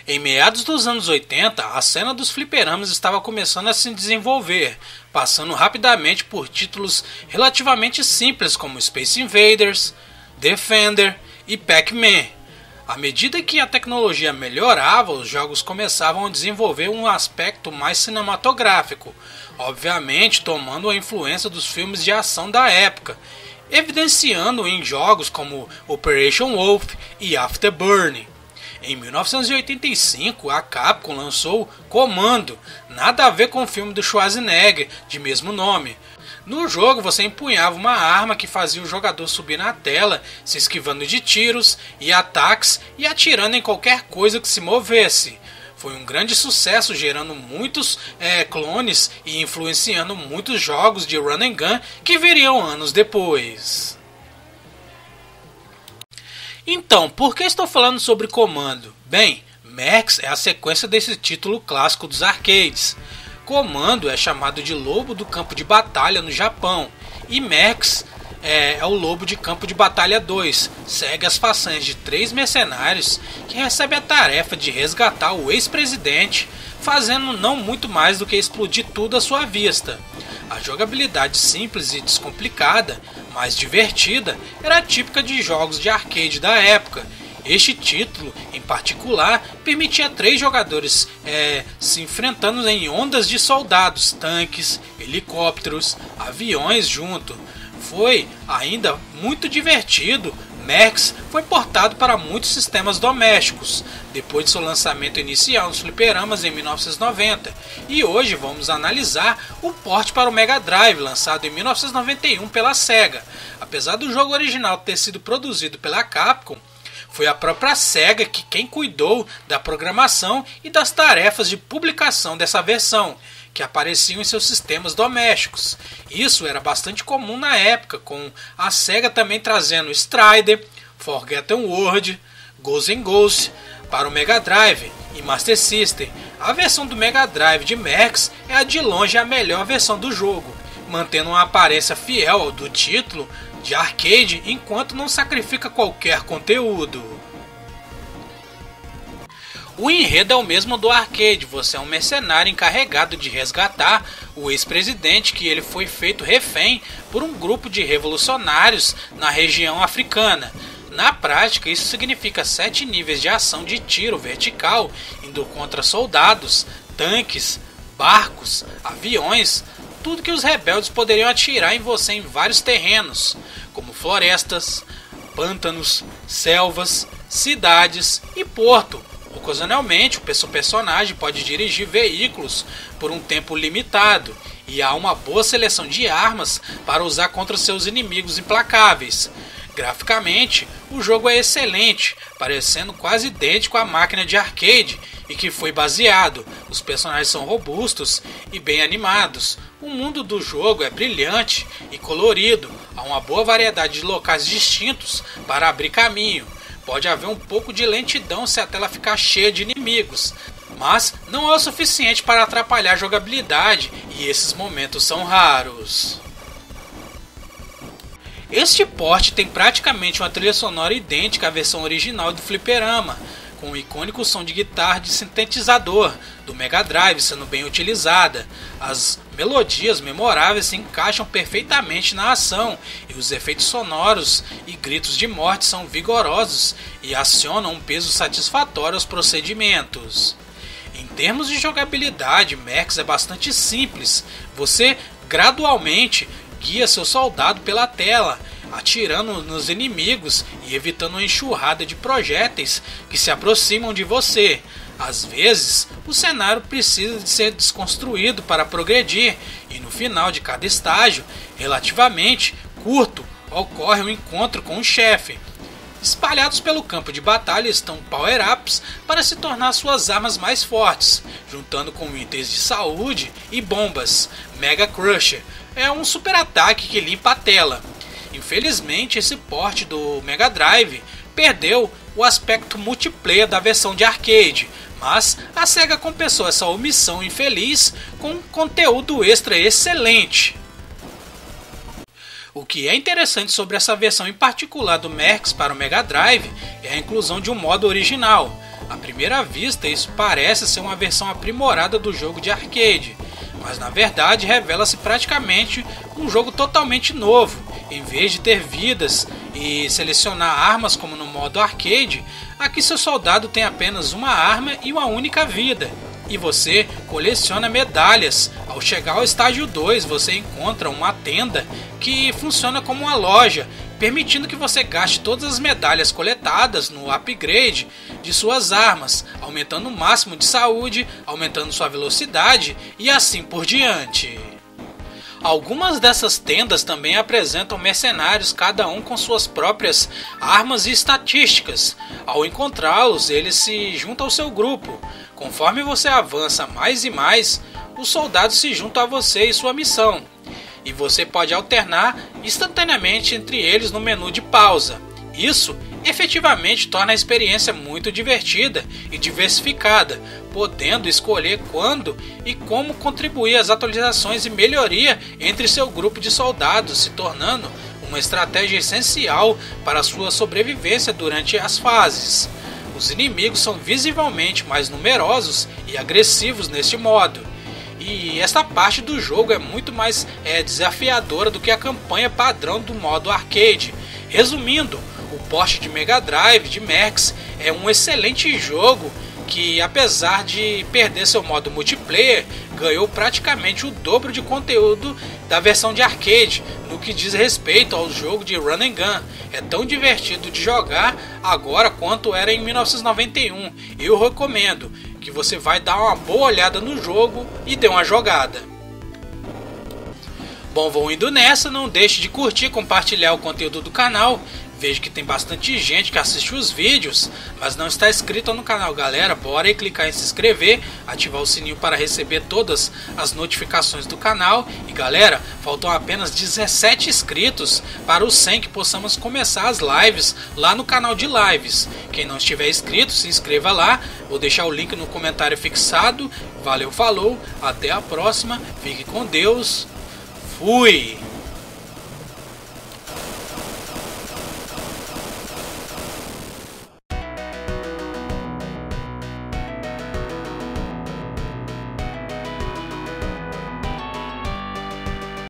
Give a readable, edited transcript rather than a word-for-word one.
Em meados dos anos 80, a cena dos fliperamas estava começando a se desenvolver, passando rapidamente por títulos relativamente simples como Space Invaders, Defender e Pac-Man. À medida que a tecnologia melhorava, os jogos começavam a desenvolver um aspecto mais cinematográfico, obviamente tomando a influência dos filmes de ação da época, evidenciando em jogos como Operation Wolf e Afterburner. Em 1985, a Capcom lançou Commando, nada a ver com o filme do Schwarzenegger, de mesmo nome. No jogo você empunhava uma arma que fazia o jogador subir na tela, se esquivando de tiros e ataques e atirando em qualquer coisa que se movesse. Foi um grande sucesso, gerando muitos clones e influenciando muitos jogos de run and gun que viriam anos depois. Então, por que estou falando sobre Commando? Bem, Max é a sequência desse título clássico dos arcades. Commando é chamado de Lobo do Campo de Batalha no Japão, e Max é o Lobo de Campo de Batalha 2, segue as façanhas de 3 mercenários que recebem a tarefa de resgatar o ex-presidente, fazendo não muito mais do que explodir tudo à sua vista. A jogabilidade simples e descomplicada, mais divertida, era típica de jogos de arcade da época. Este título, em particular, permitia 3 jogadores se enfrentando em ondas de soldados, tanques, helicópteros, aviões junto. Foi ainda muito divertido. Max foi portado para muitos sistemas domésticos, depois de seu lançamento inicial nos fliperamas em 1990, e hoje vamos analisar o port para o Mega Drive, lançado em 1991 pela Sega. Apesar do jogo original ter sido produzido pela Capcom, foi a própria Sega quem cuidou da programação e das tarefas de publicação dessa versão, que apareciam em seus sistemas domésticos. Isso era bastante comum na época, com a Sega também trazendo Strider, Forgotten World, Ghosts 'n Ghosts para o Mega Drive e Master System. A versão do Mega Drive de Max é a de longe a melhor versão do jogo, mantendo uma aparência fiel ao do título de arcade enquanto não sacrifica qualquer conteúdo. O enredo é o mesmo do arcade, você é um mercenário encarregado de resgatar o ex-presidente, que ele foi feito refém por um grupo de revolucionários na região africana. Na prática, isso significa 7 níveis de ação de tiro vertical, indo contra soldados, tanques, barcos, aviões, tudo que os rebeldes poderiam atirar em você em vários terrenos, como florestas, pântanos, selvas, cidades e porto. Ocasionalmente, o seu personagem pode dirigir veículos por um tempo limitado, e há uma boa seleção de armas para usar contra seus inimigos implacáveis. Graficamente, o jogo é excelente, parecendo quase idêntico à máquina de arcade e que foi baseado. Os personagens são robustos e bem animados. O mundo do jogo é brilhante e colorido, há uma boa variedade de locais distintos para abrir caminho. Pode haver um pouco de lentidão se a tela ficar cheia de inimigos, mas não é o suficiente para atrapalhar a jogabilidade, e esses momentos são raros. Este port tem praticamente uma trilha sonora idêntica à versão original do fliperama, com o icônico som de guitarra de sintetizador do Mega Drive sendo bem utilizada. As melodias memoráveis se encaixam perfeitamente na ação, e os efeitos sonoros e gritos de morte são vigorosos e acionam um peso satisfatório aos procedimentos. Em termos de jogabilidade, Max é bastante simples. Você gradualmente guia seu soldado pela tela, atirando nos inimigos e evitando uma enxurrada de projéteis que se aproximam de você. Às vezes, o cenário precisa de ser desconstruído para progredir, e no final de cada estágio, relativamente curto, ocorre um encontro com o chefe. Espalhados pelo campo de batalha estão power-ups para se tornar suas armas mais fortes, juntando com itens de saúde e bombas. Mega Crusher é um super ataque que limpa a tela. Infelizmente, esse port do Mega Drive perdeu o aspecto multiplayer da versão de arcade, mas a Sega compensou essa omissão infeliz com conteúdo extra excelente. O que é interessante sobre essa versão em particular do Max para o Mega Drive é a inclusão de um modo original. À primeira vista, isso parece ser uma versão aprimorada do jogo de arcade, mas na verdade revela-se praticamente um jogo totalmente novo. Em vez de ter vidas e selecionar armas como no modo arcade, aqui seu soldado tem apenas uma arma e uma única vida. E você coleciona medalhas. Ao chegar ao estágio 2, você encontra uma tenda que funciona como uma loja, permitindo que você gaste todas as medalhas coletadas no upgrade de suas armas, aumentando o máximo de saúde, aumentando sua velocidade e assim por diante. Algumas dessas tendas também apresentam mercenários, cada um com suas próprias armas e estatísticas. Ao encontrá-los, eles se juntam ao seu grupo. Conforme você avança mais e mais, os soldados se juntam a você e sua missão. E você pode alternar instantaneamente entre eles no menu de pausa. Isso efetivamente torna a experiência muito divertida e diversificada, podendo escolher quando e como contribuir às atualizações e melhoria entre seu grupo de soldados, se tornando uma estratégia essencial para a sua sobrevivência durante as fases. Os inimigos são visivelmente mais numerosos e agressivos neste modo. E esta parte do jogo é muito mais desafiadora do que a campanha padrão do modo arcade. Resumindo, o port de Mega Drive de Max é um excelente jogo que, apesar de perder seu modo multiplayer, ganhou praticamente o dobro de conteúdo da versão de arcade no que diz respeito ao jogo de run and gun. É tão divertido de jogar agora quanto era em 1991. Eu recomendo que você vai dar uma boa olhada no jogo e dê uma jogada. Bom, vou indo nessa, não deixe de curtir e compartilhar o conteúdo do canal. Vejo que tem bastante gente que assiste os vídeos, mas não está inscrito no canal, galera. Bora aí clicar em se inscrever, ativar o sininho para receber todas as notificações do canal. E galera, faltam apenas 17 inscritos para os 100 que possamos começar as lives lá no canal de lives. Quem não estiver inscrito, se inscreva lá. Vou deixar o link no comentário fixado. Valeu, falou, até a próxima, fique com Deus, fui!